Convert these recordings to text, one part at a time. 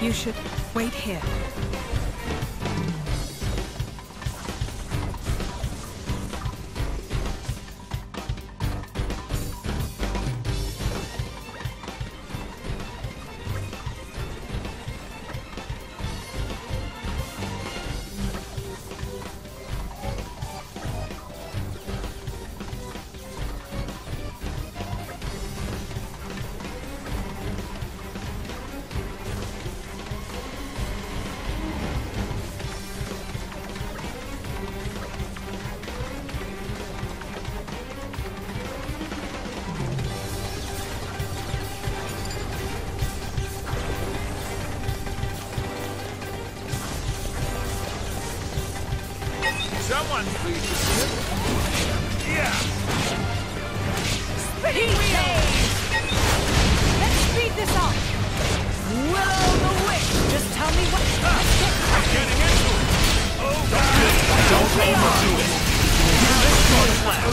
You should wait here. Someone please to see it. Yeah! Spinning wheels! Let's speed this up! Will the Wisp! Just tell me what... Let's get cracking! Getting into it! Oh, Don't overdo it! Let's go to class!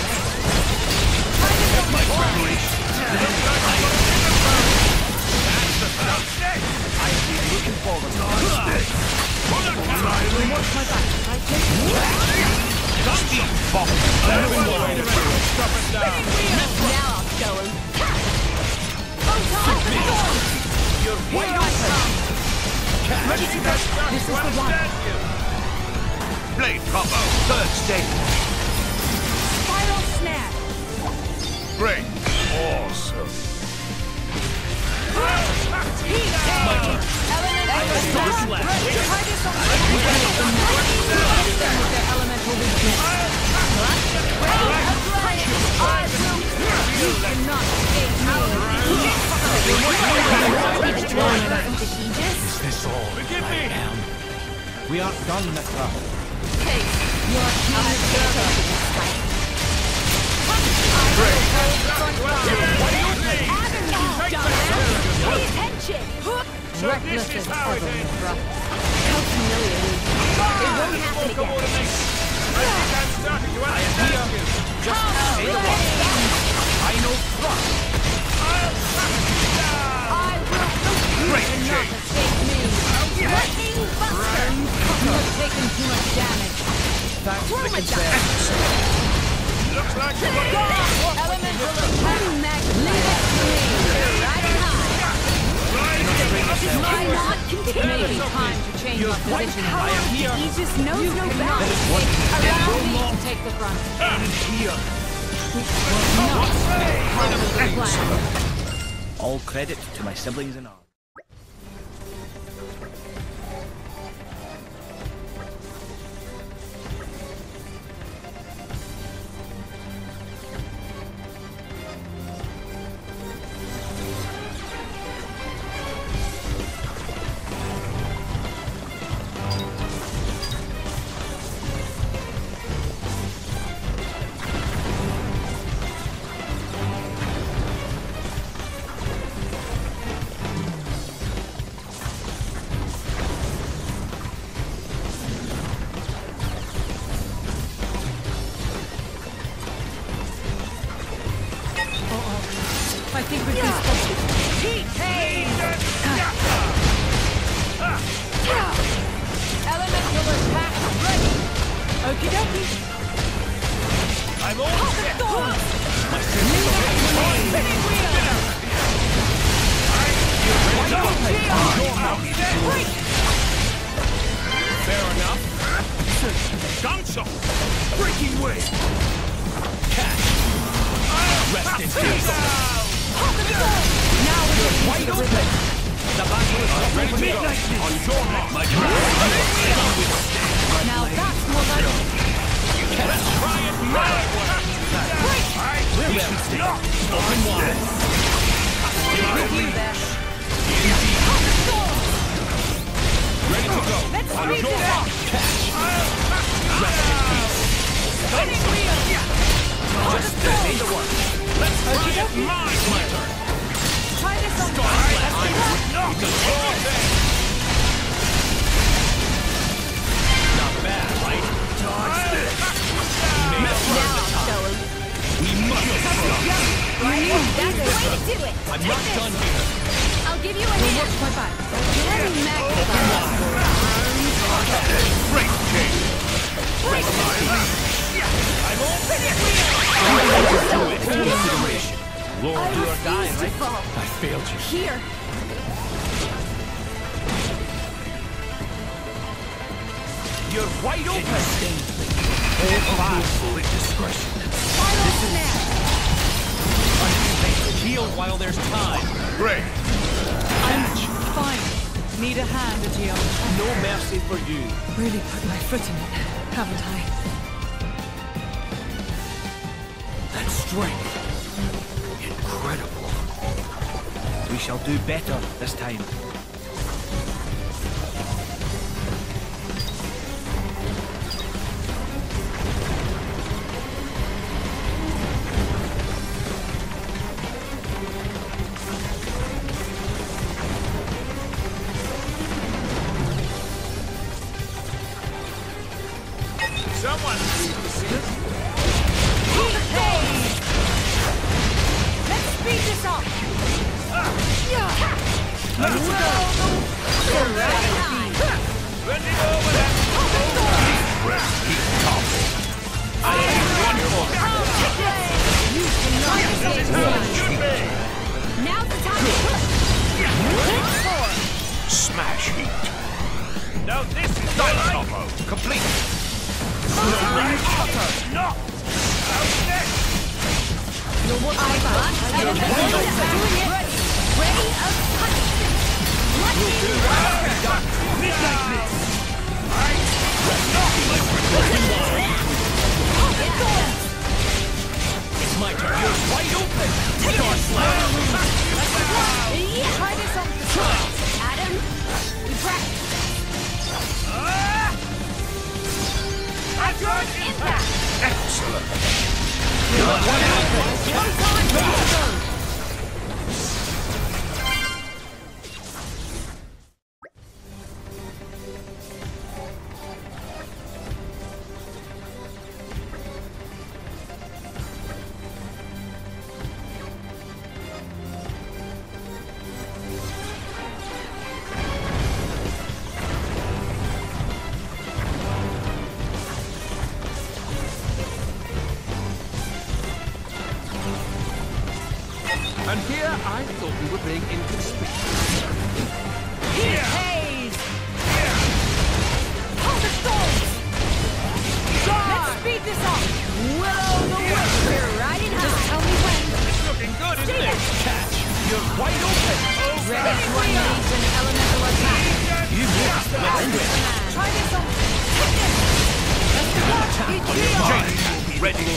My preparation! That's the stuff! I've been looking forward to this! Watch my back. I take Speed bomb! Everyone! Stop it down! Now I'll show him. Photon! You're wide open! Ready to go. This is the one. Blade combo! Third stage! Spiral snare. Great! Awesome! Heat change. Elemental attack. Try this on with their elemental weakness. You cannot escape me. Is this all Forgive me! We aren't done, Metra. Take your Reckless as ever, Mithra. How humiliating. It won't happen again. Just say the word. I know thrust. I will Great not change. escape me. Lightning Buster! You have taken too much damage. Thanks for the my consent. Looks like you want to Elemental attack. Leave it to me. Right high. My not continue. It may be time to change our position. I am here. Aegis knows You no cannot bounds. escape. Allow me to take the front. And here. Not part of the plan. All credit to my siblings and all. I think we've been spotted. Heat change! Elemental attack ready! Okie dokie! I'm all set! My siblings are Spinning wheel! Fair enough. Gunshot! Breaking wave! rest in peace. Now we're Wide open. The battle is ready to go. On your mark, my friend. Now that's more like Let's try it my way. We're ready. Open wide. review there. Ready to go. Let's On speed your this mark. up. Catch. Rest in peace. Spinning wheel! Just say the word. Let's try it my turn. Try this on Not bad, right? Dodge this. We may have learned the time. We must stop. That's the way to do it! I'm not done here. I'll give you a hand. Watch my back. Let me magnify. Great king! Break my I'm open it. Consideration. Lord, do or die, refuse to right? fall. I failed you. Here. You're wide open. Hold fast with discretion. Final snap. Heal while there's time. Great! I'm fine. Need a hand, Agio. No mercy for you. Really put my foot in it, haven't I? That strength. Incredible. We shall do better this time. Someone please to see it. Hey! Let's speed this up! Ready over that! Should be! Now's the time to push! Smash heat! Now this is the combo! Complete! No! Out next! Ready of punishment! Lightning It's my turn. You're wide open. Sword slam. Try this on the side. Adam, we practice. Adron impact! Excellent! And here I thought we were being inconspicuous. He pays! Hold the storms! Let's speed this up! Willow the Wisp! We're riding high! Just tell me when! It's looking good, isn't it? Catch! You're wide open! Ready to unleash an elemental attack! You missed. Let's do it. Try this on! Take this! Let's go! James, ready!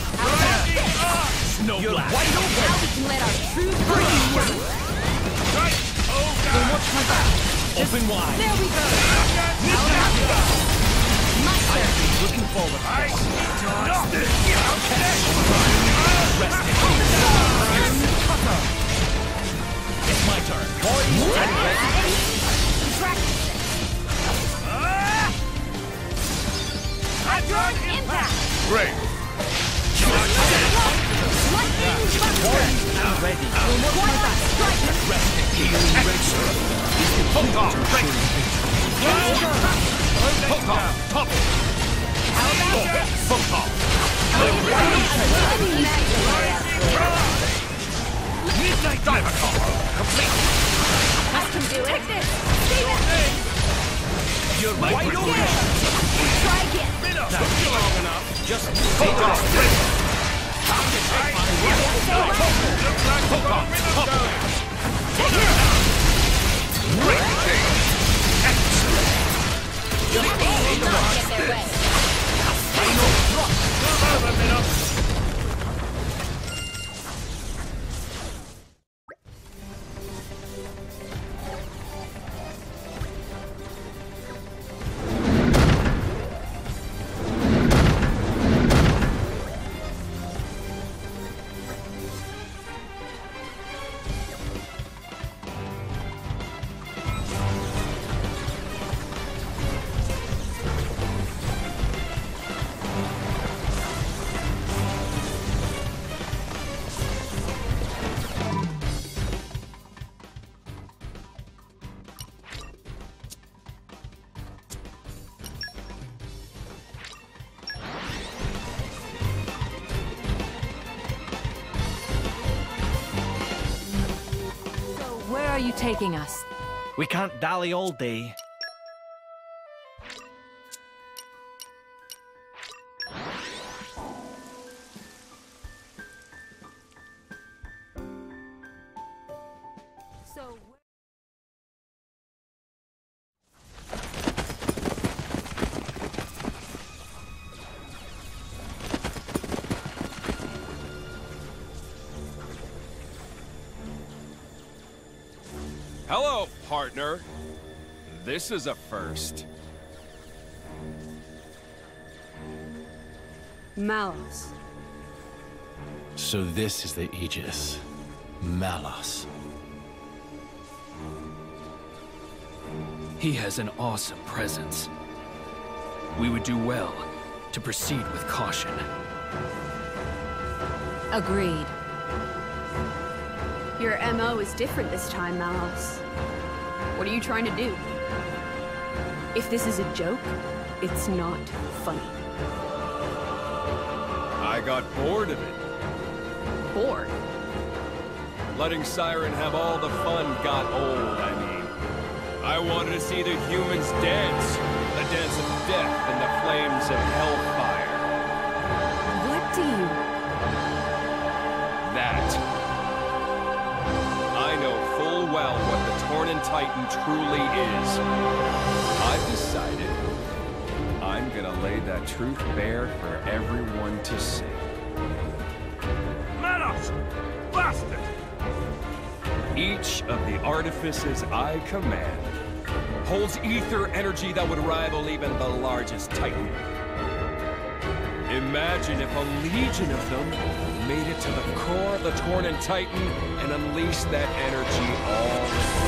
Snow You're blast. wide open! Now we can let our true colors show! Right! Then watch my back. Open wide. There we go! How about this? My turn! I've been looking forward to this. Resting. It's my turn. Poised and ready. Practice it! Adron impact! Great! Lightning buster! I'm ready. Twilight strike! Resting. Hook off! Great! Hook off! Top! How about this? Hook off! Lightning magnet! Midnight Diver combo! Complete! I can do it! Take this! Save it! You're wide open. Try again! Took you long enough! Just Hook off! Great! Looks like we've got a winner going! Take it! Great king! Excellent! Nothing will not get their way! Move over, Minos! you taking us? We can't dally all day. So... Hello, partner. This is a first. Malos. So this is the Aegis. Malos. He has an awesome presence. We would do well to proceed with caution. Agreed. Your MO is different this time, Malos. What are you trying to do? If this is a joke, it's not funny. I got bored of it. Bored? Letting Siren have all the fun got old, I mean. I wanted to see the humans dance. The dance of death and the flames of hellfire. What do you... That. I know full well what the Tornin Titan truly is. I've decided I'm gonna lay that truth bare for everyone to see. Manos! Bastard! Each of the artifices I command holds ether energy that would rival even the largest Titan. Imagine if a legion of them made it to the core of the Tornin Titan and unleashed that energy all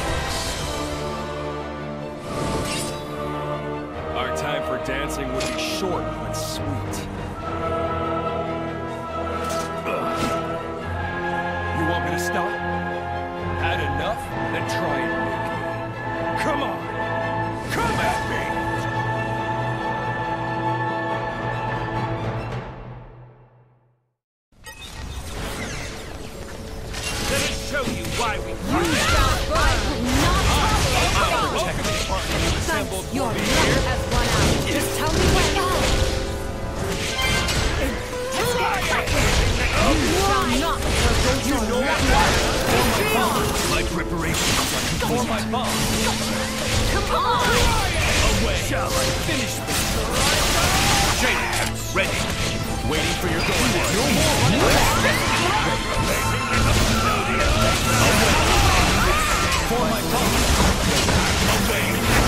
at once. Our time for dancing would be short but sweet. You want me to stop? Had enough? Then try and make me. Come on! Come at me! Let us show you why we Your luck has run out. Just tell me when. You shall not forgo your luck. My preparations are complete. For my bomb! Come on! Away! Shall I finish this? Jade, ready. Waiting for your go-ahead. No more for my bomb. Away!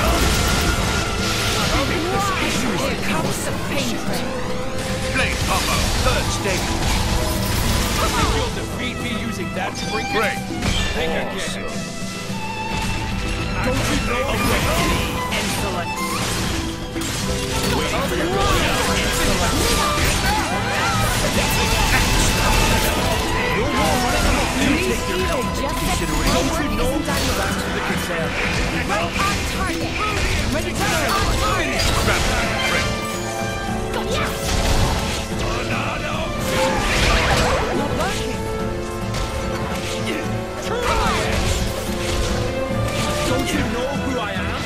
Here comes the pain train. Blade Poppo, third stage. You'll defeat me using that trinket? Great. Think again. Don't you know Insolent. waiting for your go-ahead? No more running amok. Take your help into consideration. Don't you know that's the concern? Right on target. Ready to go. On target. Grab that, Rick. You're working. Don't you know who I am?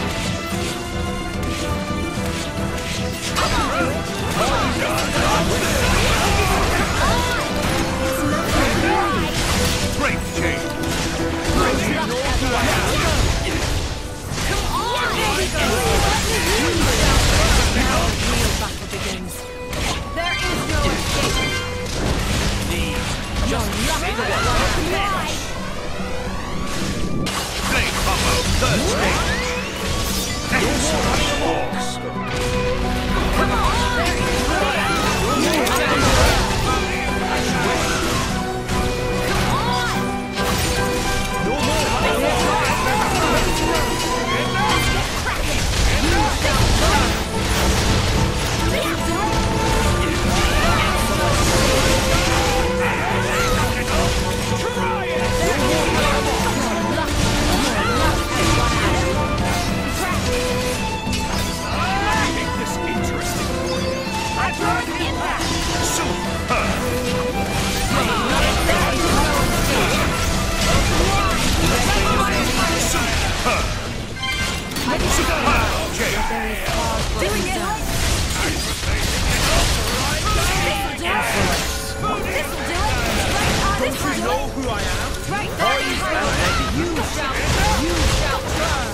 who I am? Right there behind you! You shall burn!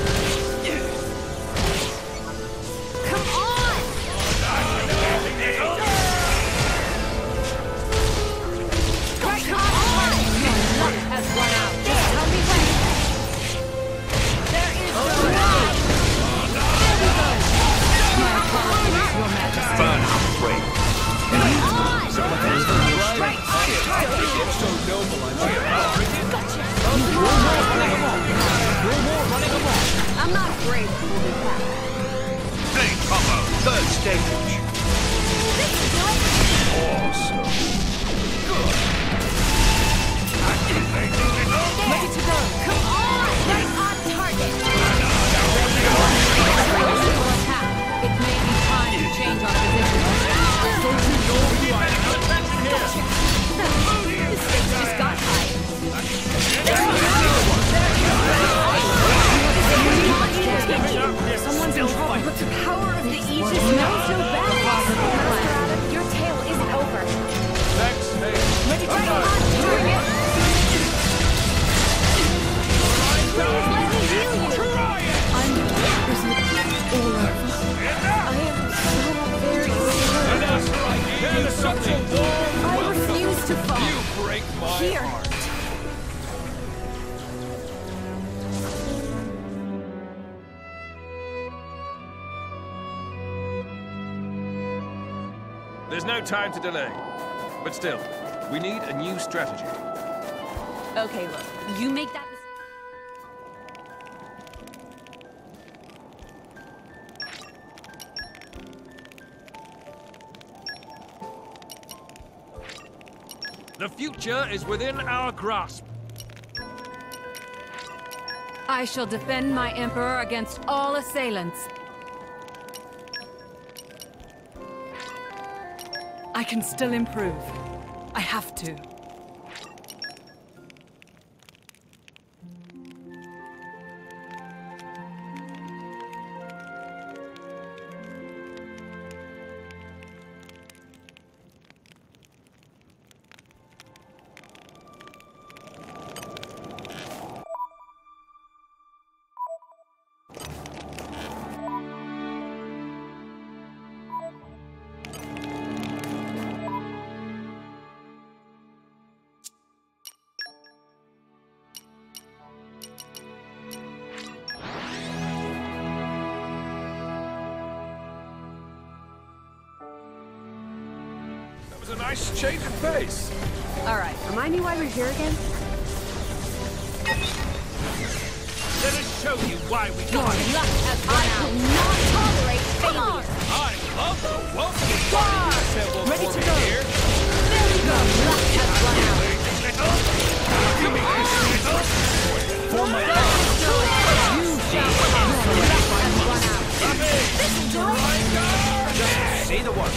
Come on! Right, come on! Your luck has run out. Just tell me when. There is no way! There we go! My apologies, Your Majesty. Burn up, break. Come on! Right, It's so noble, I'm gotcha! I'm not afraid of holding back. Blade combo, third stage. This is good! Awesome. Good. Ready to go! Come on! Right on target! It may be time to change our position. Don't you know who I am? The stakes just got high. Someone's in trouble, but the power of the Aegis smells so bad. Your tale isn't over. Next phase. Ready to go! Target! Please let me heal you! I'm isn't all over. I am so very Here's something. I refuse to fall. You break my Here. heart. There's no time to delay. But still, we need a new strategy. Okay, look. You make that mistake. The future is within our grasp. I shall defend my Emperor against all assailants. I can still improve. I have to. That was a nice change of pace. All right, remind me why we're here again? Let us show you why we Your got it. luck has run out. will not tolerate failure. I love the welcome Far. assembled Ready for to me go. here. There we go. Luck has run out. For my You shall come. Luck has run out. This will do it. Just say the word.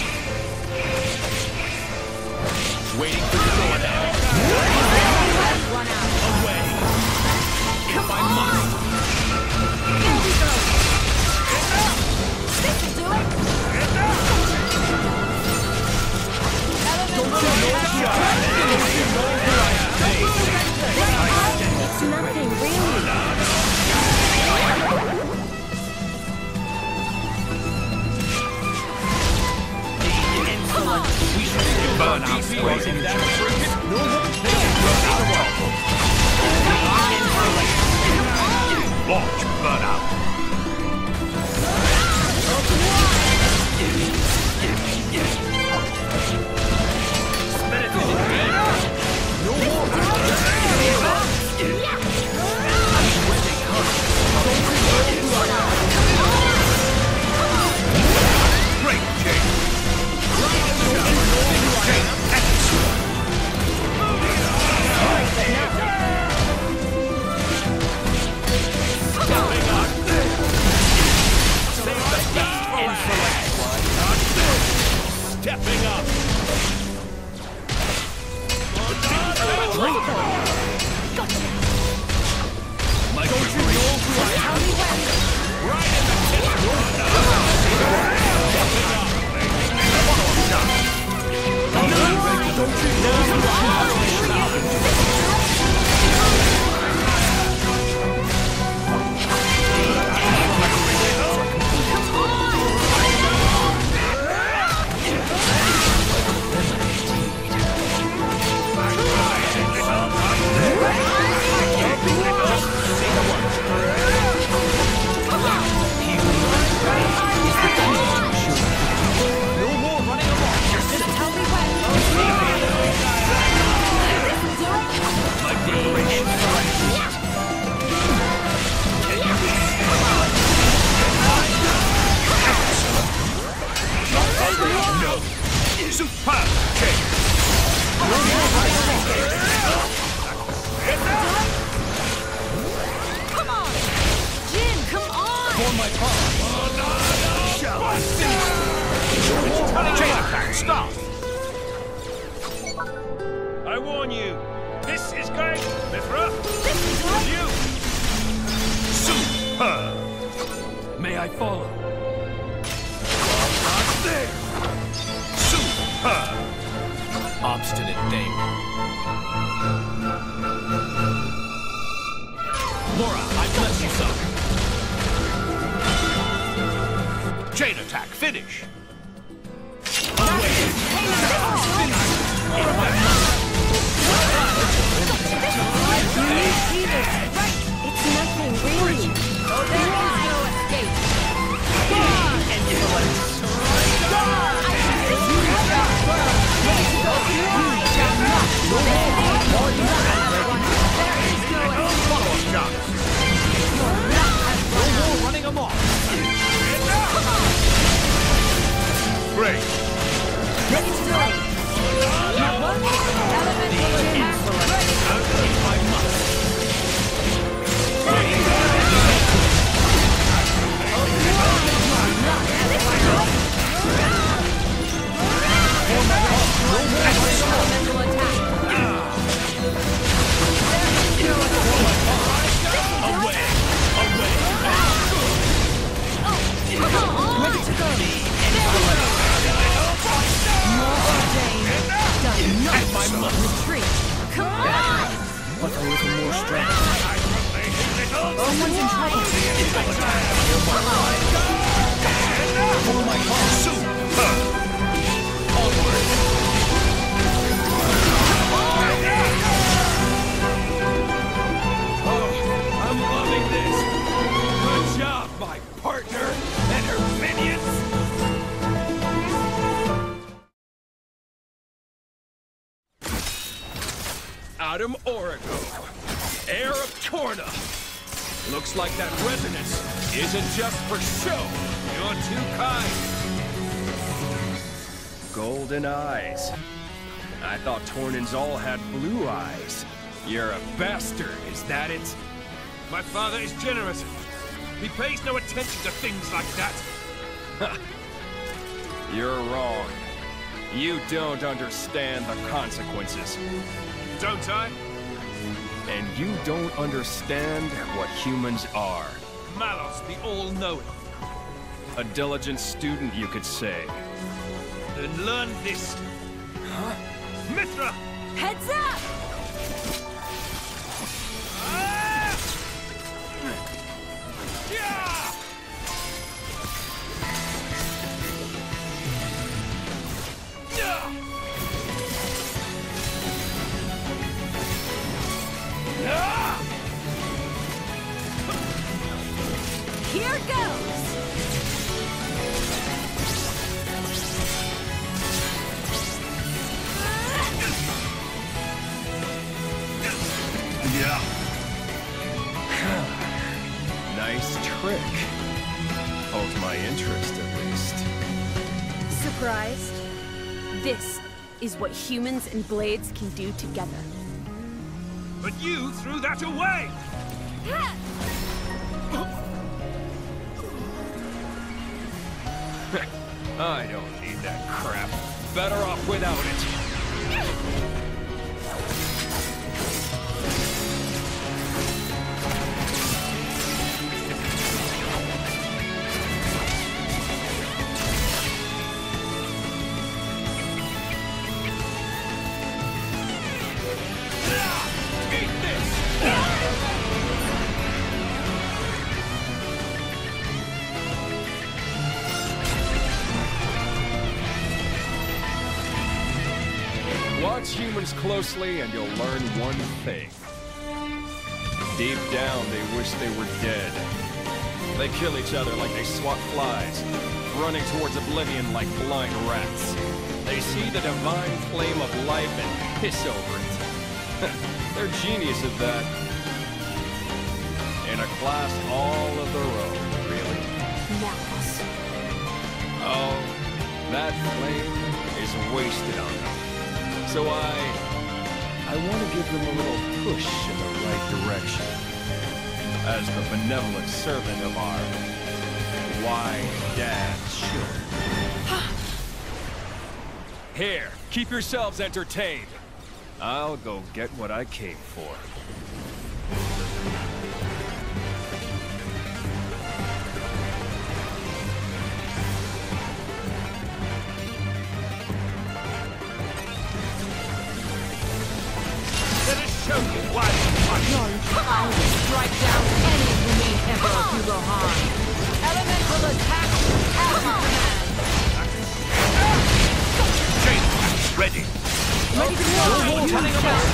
Waiting for the door now. Luck has run out. Away. Come I on. must. There we go. This will do it. Don't you know that? This is great! Mithra! This is right. You! Superb! May I follow? Not there! Superb! Obstinate thing. Laura, I bless you some. Chain attack, finish! It's nothing, really. Oh, there is no escape. Running amok. Great! Let's do it. Elemental attack. Away. Away. Ready to go. More ordained. Does not retreat. Come on. But a little more strength. Someone's in trouble. I'm loving this. Good job, my partner and her minions. Adam Origo, heir of Torna. Looks like that resonance isn't just for show. You're too kind. Golden eyes. I thought Tornans all had blue eyes. You're a bastard, is that it? My father is generous. He pays no attention to things like that. You're wrong. You don't understand the consequences. Don't I? And you don't understand what humans are. Malos, the all-knowing. A diligent student, you could say. Then learn this. Huh? Mithra! Heads up! Ah! Yeah! Yeah! Ah! Here goes! Yeah. Nice trick. Hold my interest, at least. Surprised? This is what humans and blades can do together. But you threw that away! I don't need that crap. Better off without it. Eat this! Watch humans closely and you'll learn one thing. Deep down, they wish they were dead. They kill each other like they swat flies, running towards oblivion like blind rats. They see the divine flame of life and piss over it. They're genius at that. In a class all of their own, really. Malice. Oh, that flame is wasted on them. So I want to give them a little push in the right direction. As the benevolent servant of our wise dad should. Here, keep yourselves entertained. I'll go get what I came for. Let us show you why we fight. No, I will strike down any remaining Emperor of Hugohan. Elemental attack as you command. Chain ready. Ready to go. running about.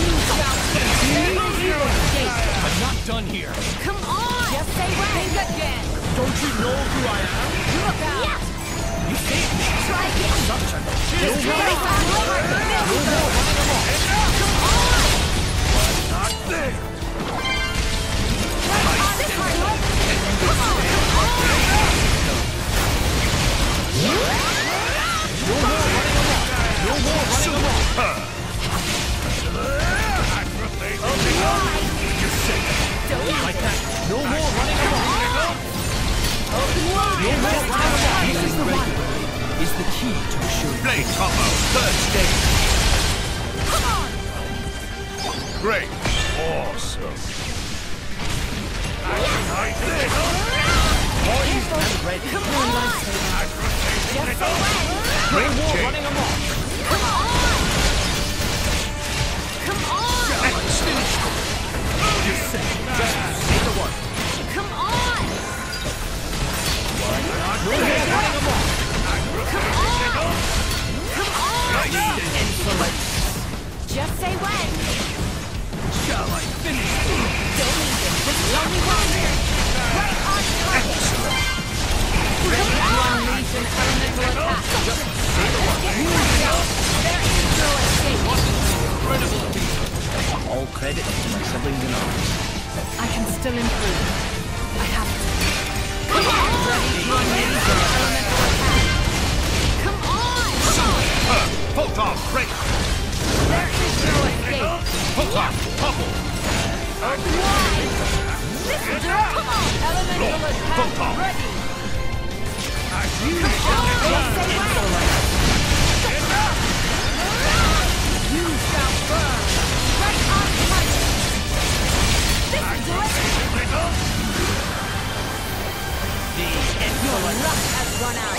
I'm not done here. Come on! Just say when. Think again. Don't you know who I am? Look out! You saved me. Try again. Such a Just try to find the target. There we go. Come on! Not there. Try on this one. Come on! No more running along. Like that. No more running along. Using the right is the key to assuring. Blade combo. Third stage. Come on! Great. Awesome. Poised and ready. Come on! Just say when. No more running along. Come on! Come on! Just say the word. Come on! No more running along. Come on! Come on! Insolence. Just say when. Shall I finish? Don't leave it. This is only one. Right on target. Come on! Unleash an elemental attack. There is no escape. All credit to my siblings and arms. I can still improve. I have to. Come on! Ready to unleash an elemental attack. Come on! Photon break. There is no escape. Photon bubble. Why? This is your come on! Elemental attack Photon. ready. Just say when. You shall burn. Right on target. This is it. Your luck has run out.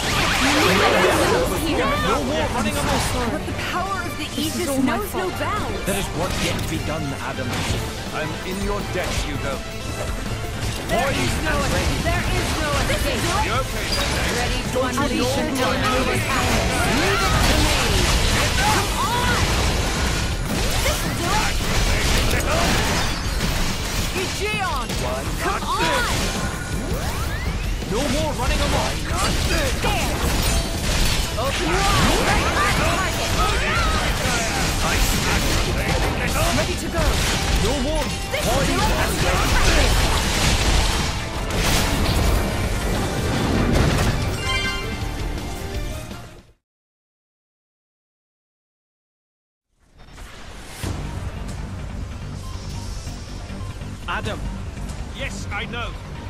No more running along. But the power of the Aegis is all my knows no fault. bounds. There is work yet to be done, Adam. I'm in your debt, Hugo. There is no escape. You okay, Sensei? Ready to unleash an elemental attack. Leave it to me. Come on! This is it. Aegeon! Come on! No more running along. There! Open your eyes! Right on target! Ready to go! No more. This is it! Adam. Yes, I know.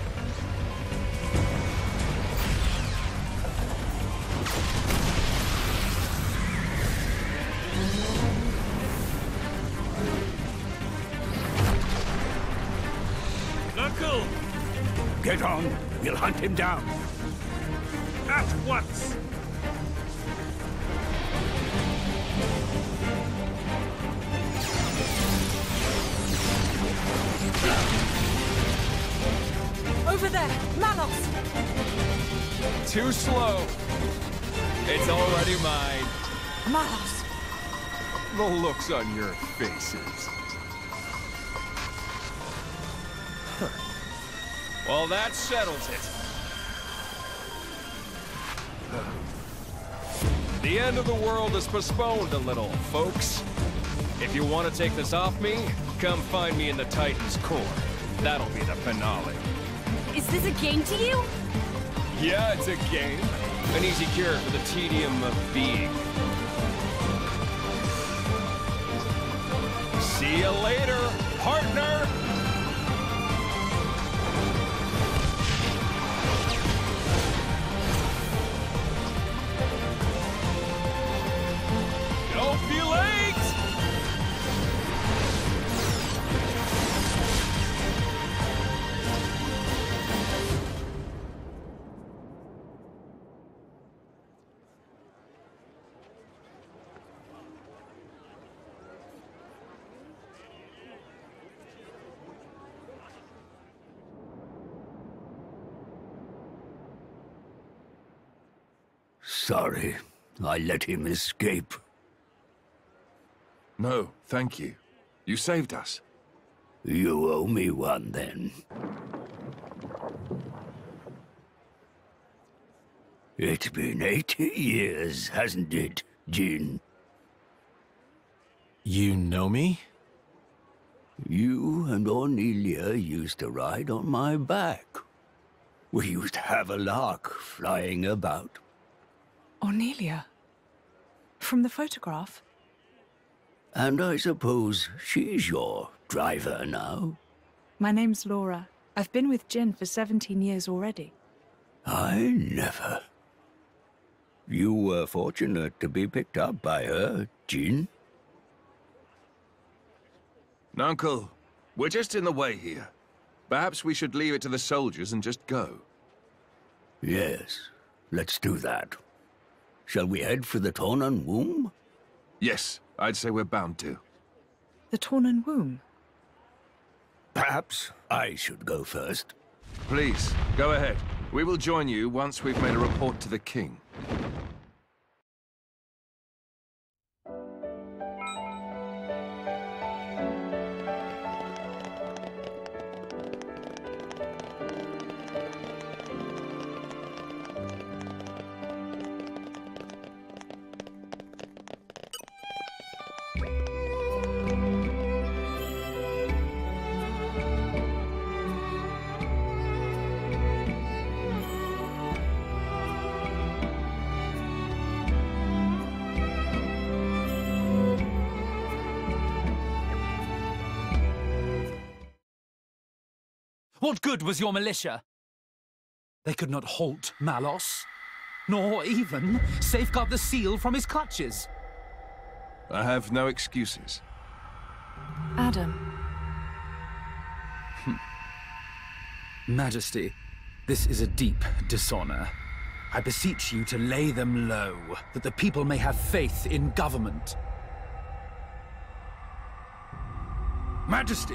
Knuckle! Get on. We'll hunt him down. At once. Over there! Malos! Too slow. It's already mine. Malos! The looks on your faces. Well, that settles it. The end of the world is postponed a little, folks. If you want to take this off me, come find me in the Titan's core. That'll be the finale. Is this a game to you? Yeah, it's a game. An easy cure for the tedium of being. See you later, partner! Don't be late! sorry I let him escape. No, thank you. You saved us. You owe me one, then. It's been 80 years, hasn't it, Jin? You know me? You and Ornelia used to ride on my back. We used to have a lark flying about. Ornelia? From the photograph? And I suppose she's your driver now? My name's Laura. I've been with Jin for 17 years already. I never. You were fortunate to be picked up by her, Jin. Nuncle, we're just in the way here. Perhaps we should leave it to the soldiers and just go. Yes, let's do that. Shall we head for the Tornan Womb? Yes, I'd say we're bound to. The Tornan Womb? Perhaps I should go first. Please, go ahead. We will join you once we've made a report to the king. What good was your militia? They could not halt Malos, nor even safeguard the seal from his clutches. I have no excuses. Adam. Majesty, this is a deep dishonor. I beseech you to lay them low, that the people may have faith in government. Majesty!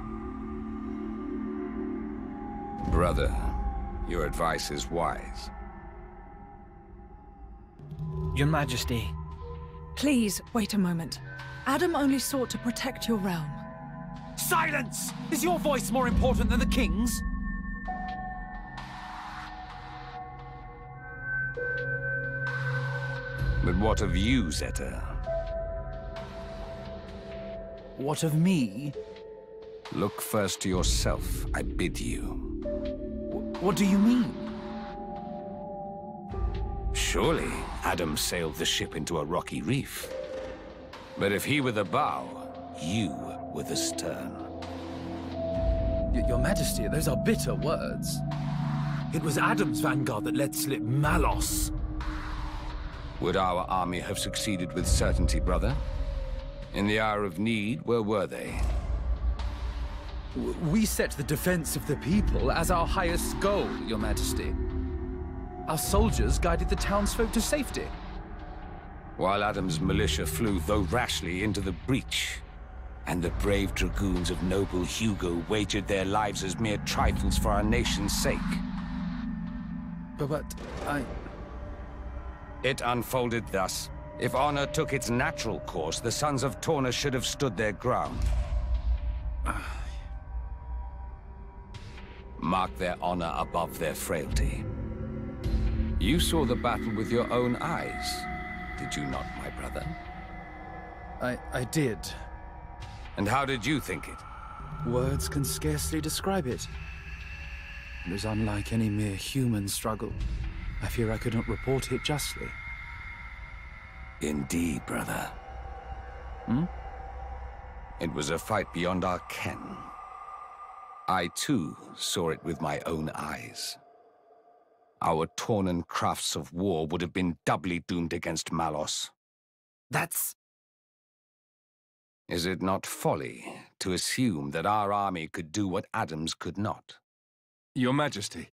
Brother, your advice is wise. Your Majesty. Please, wait a moment. Adam only sought to protect your realm. Silence! Is your voice more important than the king's? But what of you, Zeta? What of me? Look first to yourself, I bid you. What do you mean? Surely Adam sailed the ship into a rocky reef. But if he were the bow, you were the stern. Your Majesty, those are bitter words. It was Adam's vanguard that let slip Malos. Would our army have succeeded with certainty, brother? In the hour of need, where were they? We set the defense of the people as our highest goal, Your Majesty. Our soldiers guided the townsfolk to safety. While Adam's militia flew, though rashly, into the breach, and the brave dragoons of noble Hugo wagered their lives as mere trifles for our nation's sake. But It unfolded thus. If honor took its natural course, the sons of Torna should have stood their ground. Mark their honor above their frailty. You saw the battle with your own eyes, did you not, my brother? I did. And how did you think it? Words can scarcely describe it. It was unlike any mere human struggle. I fear I could not report it justly. Indeed, brother. It was a fight beyond our ken. I, too, saw it with my own eyes. Our Tornan crafts of war would have been doubly doomed against Malos. That's... Is it not folly to assume that our army could do what Adam's could not? Your Majesty.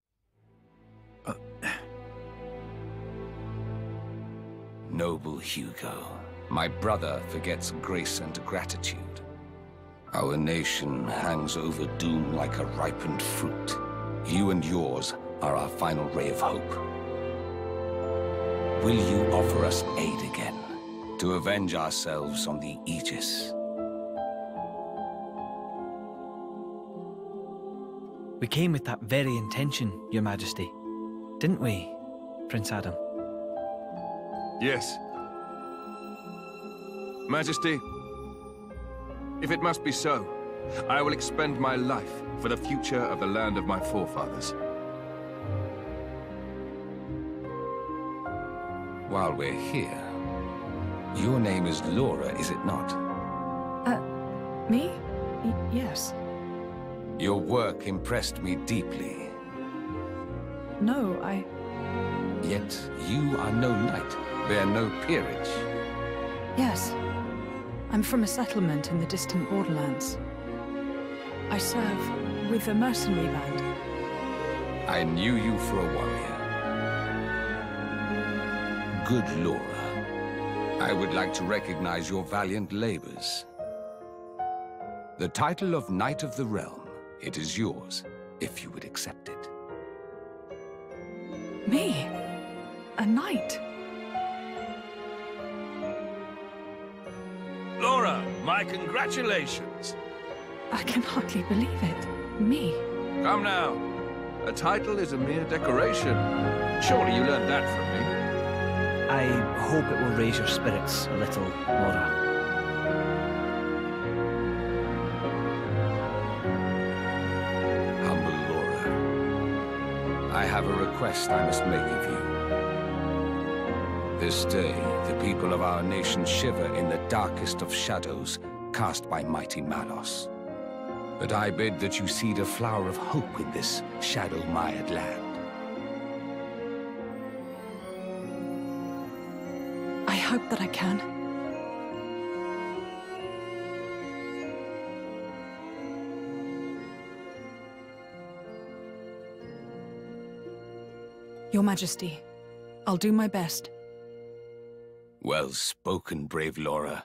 Noble Hugo, my brother forgets grace and gratitude. Our nation hangs over doom like a ripened fruit. You and yours are our final ray of hope. Will you offer us aid again, to avenge ourselves on the Aegis? We came with that very intention, Your Majesty. Didn't we, Prince Adam? Yes. Majesty, if it must be so, I will expend my life for the future of the land of my forefathers. While we're here, your name is Laura, is it not? Me? Yes. Your work impressed me deeply. No, I... Yet you are no knight, bear no peerage. Yes. I'm from a settlement in the distant borderlands. I serve with a mercenary band. I knew you for a warrior. Good Laura, I would like to recognize your valiant labors. The title of Knight of the Realm, it is yours, if you would accept it. Me? A knight? Laura, my congratulations. I can hardly believe it. Me? Come now. A title is a mere decoration. Surely you learned that from me. I hope it will raise your spirits a little, Laura. Humble Laura, I have a request I must make of you. This day, the people of our nation shiver in the darkest of shadows cast by mighty Malos. But I bid that you seed a flower of hope in this shadow-mired land. I hope that I can. Your Majesty, I'll do my best. Well spoken, brave Laura.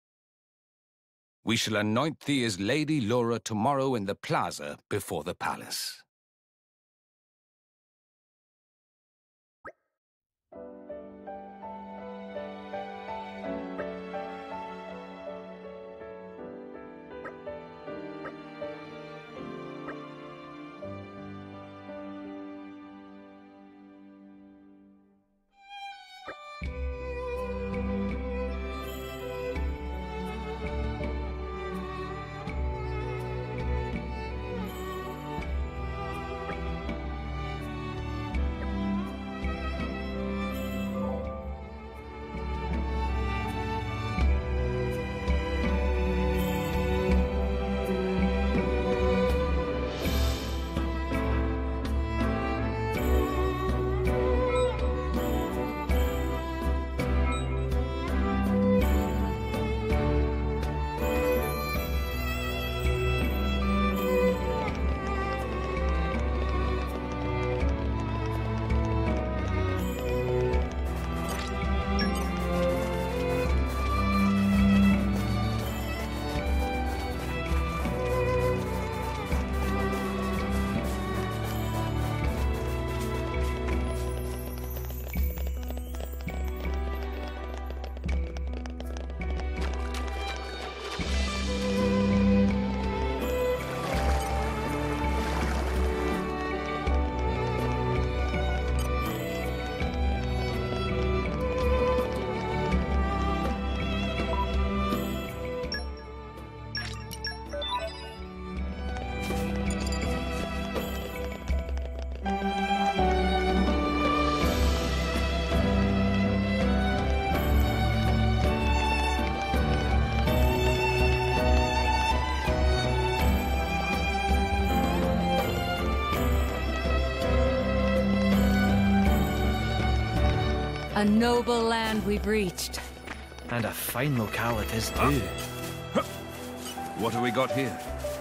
We shall anoint thee as Lady Laura tomorrow in the plaza before the palace. A noble land we've reached. And a fine locale it is too. What have we got here?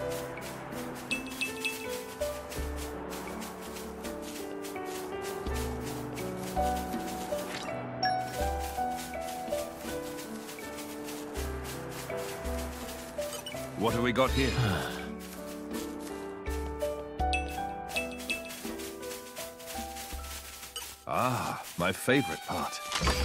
What have we got here? Ah, my favorite part.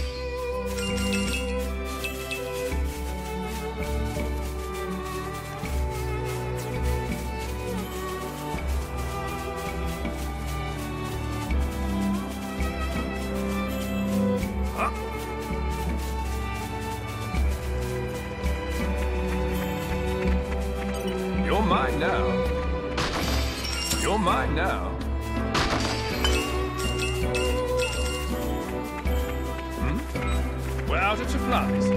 You're mine now. You're mine now. We're out of supplies.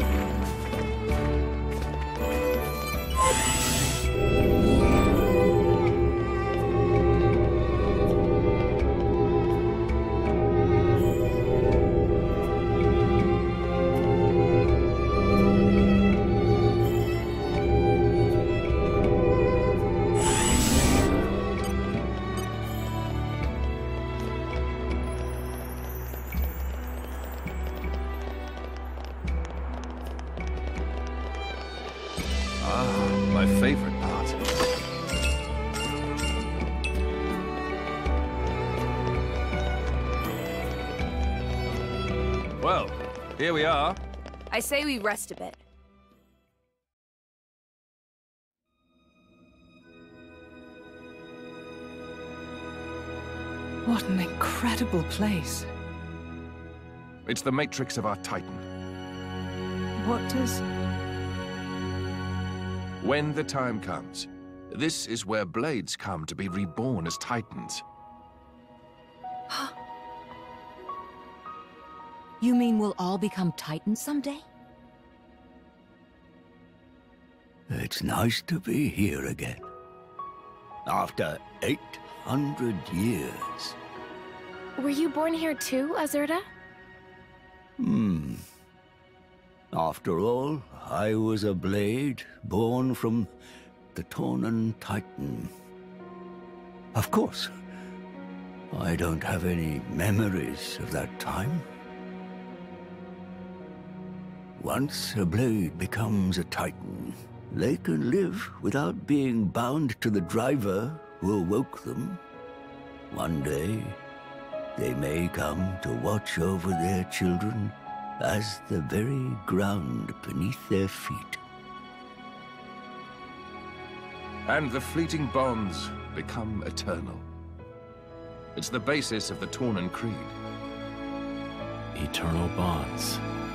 My favorite part. Well, here we are. I say we rest a bit. What an incredible place. It's the matrix of our Titan. What does... When the time comes, this is where Blades come to be reborn as Titans. You mean we'll all become Titans someday? It's nice to be here again. After 800 years. Were you born here too, Azurda? After all, I was a blade born from the Tornan Titan. Of course, I don't have any memories of that time. Once a blade becomes a Titan, they can live without being bound to the driver who awoke them. One day, they may come to watch over their children as the very ground beneath their feet. And the fleeting bonds become eternal. It's the basis of the Tornan Creed. Eternal bonds.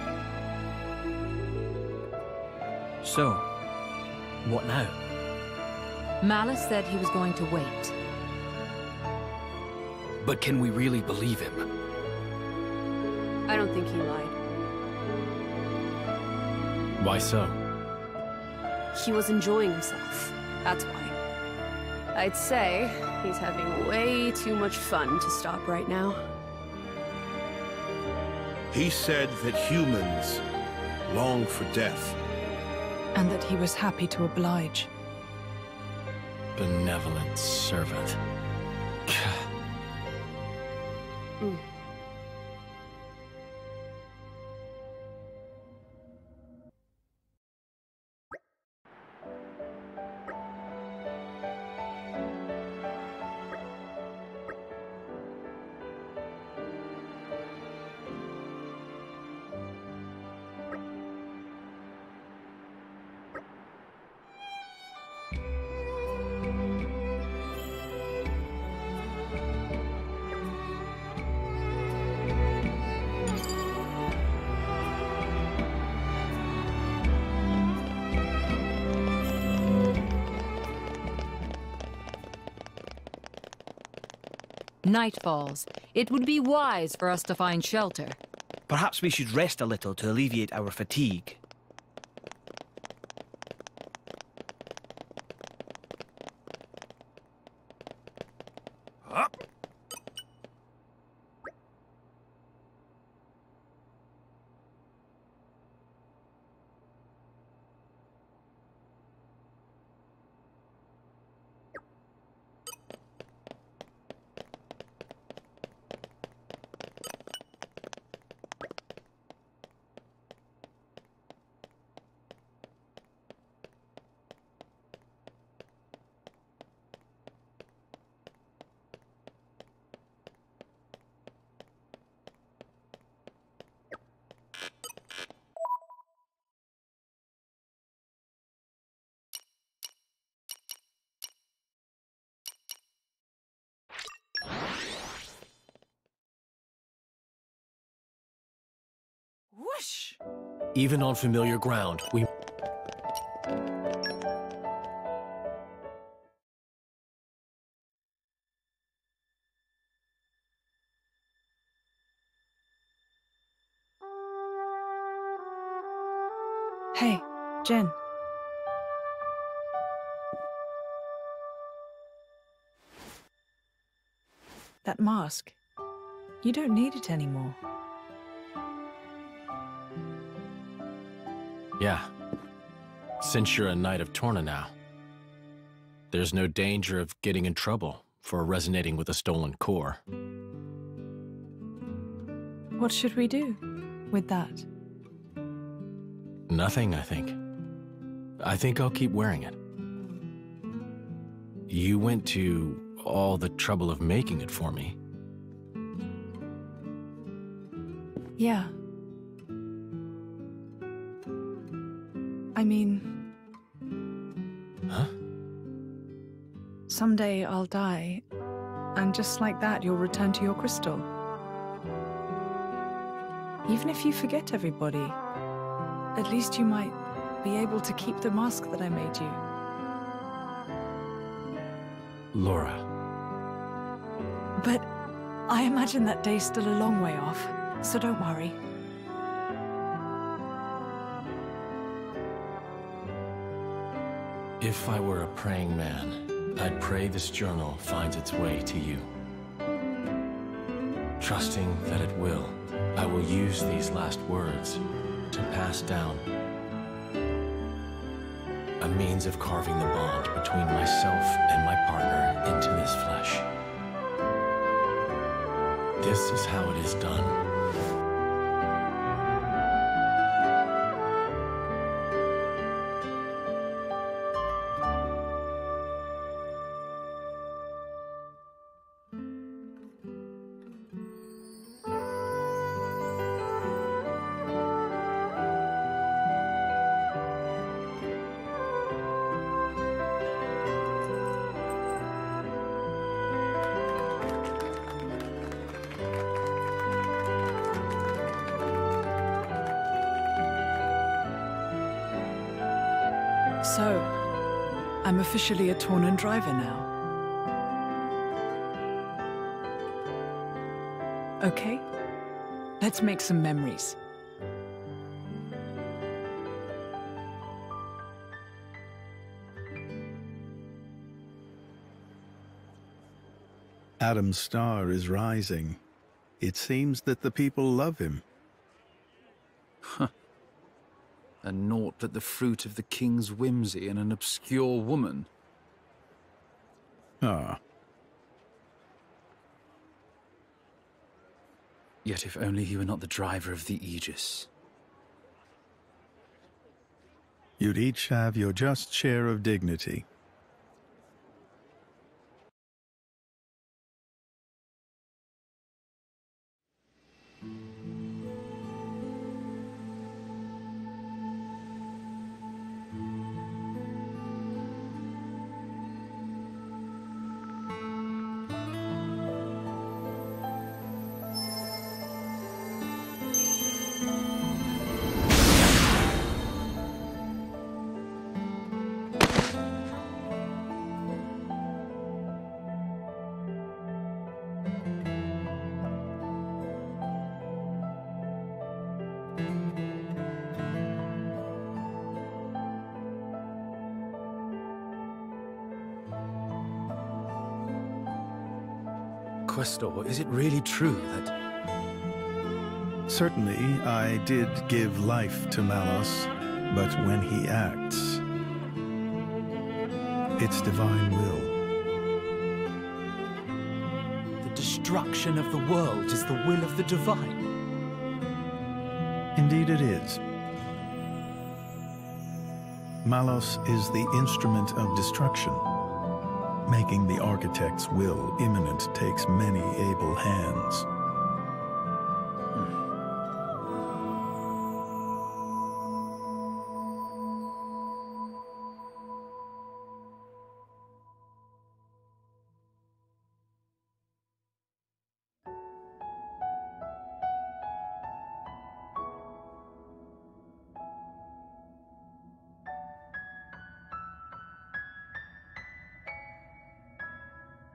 So, what now? Malus said he was going to wait. But can we really believe him? I don't think he lied. Why so? He was enjoying himself. That's why. I'd say he's having way too much fun to stop right now. He said that humans long for death. And that he was happy to oblige. Benevolent servant. Night falls. It would be wise for us to find shelter. Perhaps we should rest a little to alleviate our fatigue. Even on familiar ground, we... Hey, Jen. That mask. You don't need it anymore. Yeah. Since you're a Knight of Torna now, there's no danger of getting in trouble for resonating with a stolen core. What should we do with that? Nothing, I think. I think I'll keep wearing it. You went to all the trouble of making it for me. Yeah. I mean... Huh? Someday I'll die, and just like that you'll return to your crystal. Even if you forget everybody, at least you might be able to keep the mask that I made you. Laura. But I imagine that day's still a long way off, so don't worry. If I were a praying man, I'd pray this journal finds its way to you. Trusting that it will, I will use these last words to pass down a means of carving the bond between myself and my partner into this flesh. This is how it is done. So, I'm officially a Tornan driver now. Okay, let's make some memories. Adam's star is rising. It seems that the people love him. Huh. And naught but the fruit of the king's whimsy and an obscure woman. Ah. Yet if only he were not the driver of the Aegis. You'd each have your just share of dignity. Questor, is it really true that... Certainly, I did give life to Malos, but when he acts, it's divine will. The destruction of the world is the will of the divine. Indeed it is. Malos is the instrument of destruction. Making the architect's will imminent takes many able hands.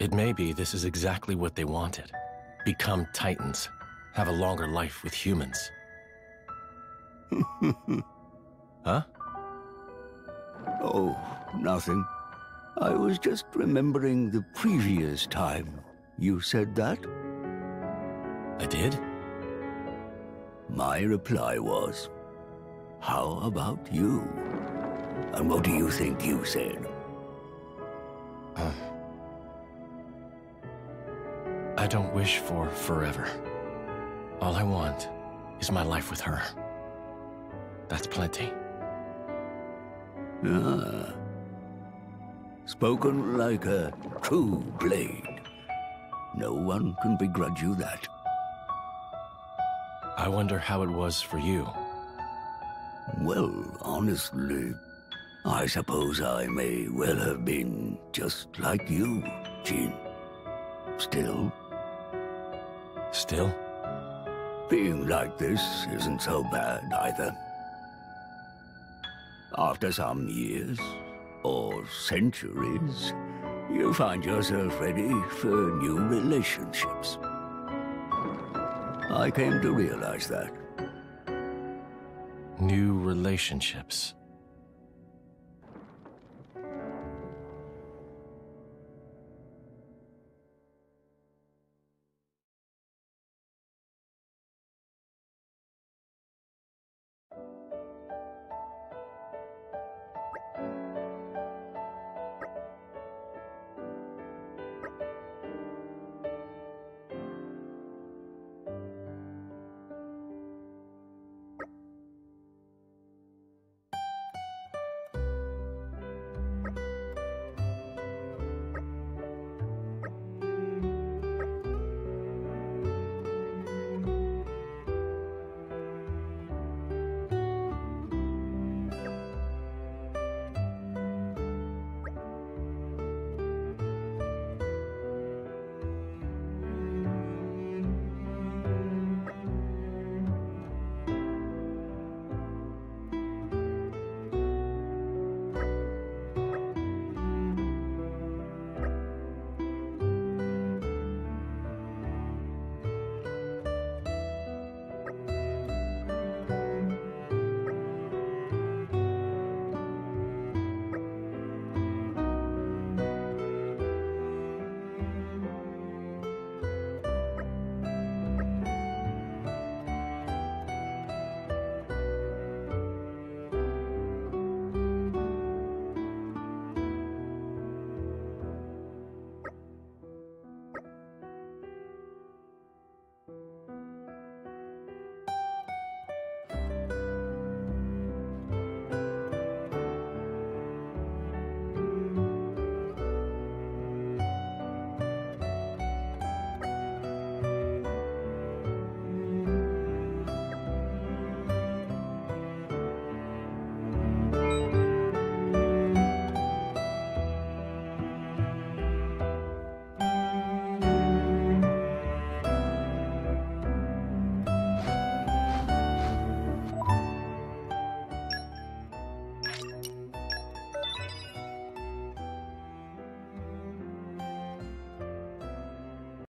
It may be this is exactly what they wanted. Become Titans. Have a longer life with humans. Huh? Oh, nothing. I was just remembering the previous time you said that. I did? My reply was, how about you? And what do you think you said? I don't wish for forever. All I want is my life with her. That's plenty. Ah. Spoken like a true blade. No one can begrudge you that. I wonder how it was for you. Well, honestly, I suppose I may well have been just like you, Jean. Still? Still? Being like this isn't so bad either. After some years, or centuries, you find yourself ready for new relationships. I came to realize that. New relationships.